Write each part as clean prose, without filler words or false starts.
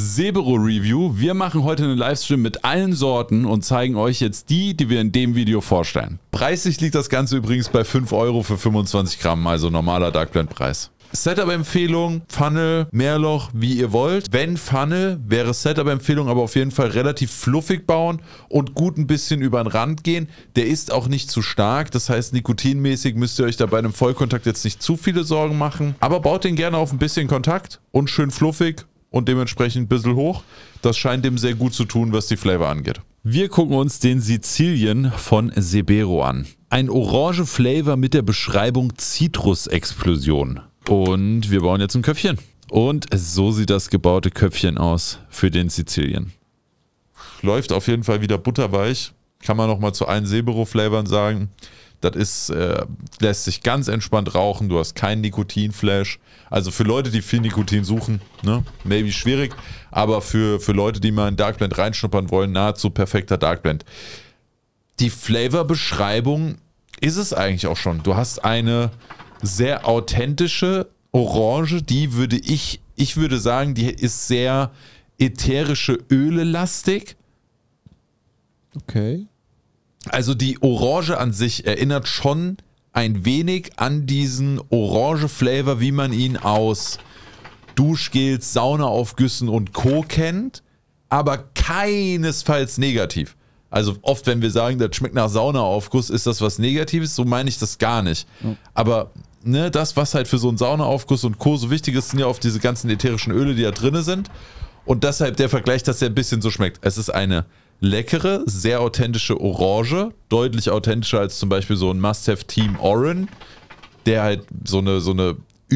Sebero Review. Wir machen heute einen Livestream mit allen Sorten und zeigen euch jetzt die wir in dem Video vorstellen. Preislich liegt das Ganze übrigens bei 5 € für 25 Gramm, also normaler Dark Blend Preis. Setup-Empfehlung, Funnel, Mehrloch, wie ihr wollt. Wenn Funnel, wäre Setup-Empfehlung aber auf jeden Fall relativ fluffig bauen und gut ein bisschen über den Rand gehen. Der ist auch nicht zu stark, das heißt nikotinmäßig müsst ihr euch da bei einem Vollkontakt jetzt nicht zu viele Sorgen machen. Aber baut den gerne auf ein bisschen Kontakt und schön fluffig und dementsprechend ein bisschen hoch. Das scheint dem sehr gut zu tun, was die Flavor angeht. Wir gucken uns den Sizilien von Sebero an. Ein orange Flavor mit der Beschreibung Zitrusexplosion. Und wir bauen jetzt ein Köpfchen. Und so sieht das gebaute Köpfchen aus für den Sizilien. Läuft auf jeden Fall wieder butterweich. Kann man nochmal zu allen Sebero-Flavoren sagen. Das ist, lässt sich ganz entspannt rauchen. Du hast keinen Nikotinflash. Also für Leute, die viel Nikotin suchen, ne, maybe schwierig. Aber für Leute, die mal in Dark Blend reinschnuppern wollen, nahezu perfekter Dark Blend. Die Flavor-Beschreibung ist es eigentlich auch schon. Du hast eine sehr authentische Orange, die ich würde sagen, die ist sehr ätherische Öle lastig. Okay. Also die Orange an sich erinnert schon ein wenig an diesen Orange-Flavor, wie man ihn aus Duschgels, Saunaaufgüssen und Co. kennt, aber keinesfalls negativ. Also oft, wenn wir sagen, das schmeckt nach Saunaaufguss, ist das was Negatives, so meine ich das gar nicht. Aber ne, das, was halt für so einen Saunaaufguss und Co. so wichtig ist, sind ja oft diese ganzen ätherischen Öle, die da drin sind. Und deshalb der Vergleich, dass der ein bisschen so schmeckt. Es ist eine leckere, sehr authentische Orange, deutlich authentischer als zum Beispiel so ein Must-Have Team Orange, der halt so eine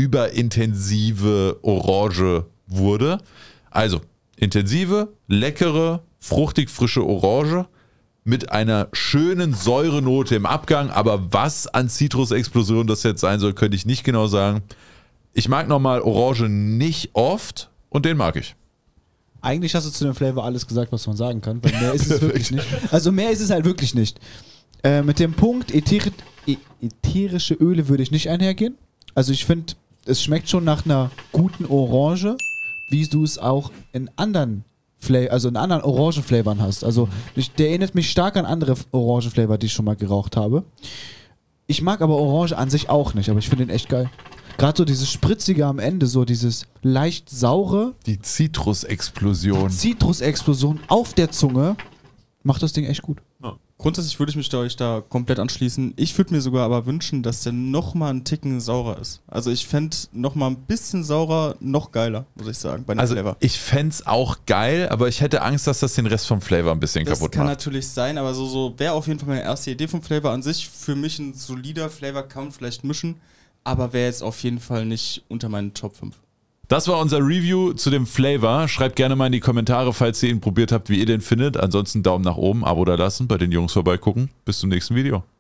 überintensive Orange wurde. Also intensive, leckere, fruchtig frische Orange mit einer schönen Säurenote im Abgang, aber was an Zitrusexplosion das jetzt sein soll, könnte ich nicht genau sagen. Ich mag nochmal Orange nicht oft und den mag ich. Eigentlich hast du zu dem Flavor alles gesagt, was man sagen kann, weil mehr ist es wirklich nicht. Also mehr ist es halt wirklich nicht. Mit dem Punkt ätherische Öle würde ich nicht einhergehen. Also ich finde, es schmeckt schon nach einer guten Orange, wie du es auch in anderen Orangenflavoren hast. Also der erinnert mich stark an andere Orangenflavor, die ich schon mal geraucht habe. Ich mag aber Orange an sich auch nicht, aber ich finde den echt geil. Gerade so dieses Spritzige am Ende, so dieses leicht saure. Die Zitrusexplosion. Zitrusexplosion auf der Zunge macht das Ding echt gut. Ja. Grundsätzlich würde ich mich euch da komplett anschließen. Ich würde mir sogar aber wünschen, dass der nochmal einen Ticken saurer ist. Also ich fände nochmal ein bisschen saurer noch geiler, muss ich sagen, bei dem Flavor. Ich fände es auch geil, aber ich hätte Angst, dass das den Rest vom Flavor ein bisschen kaputt macht. Das kann natürlich sein, aber so wäre auf jeden Fall meine erste Idee vom Flavor an sich. Für mich ein solider Flavor, kann man vielleicht mischen, aber wäre jetzt auf jeden Fall nicht unter meinen Top 5. Das war unser Review zu dem Flavor. Schreibt gerne mal in die Kommentare, falls ihr ihn probiert habt, wie ihr den findet. Ansonsten Daumen nach oben, Abo da lassen, bei den Jungs vorbeigucken. Bis zum nächsten Video.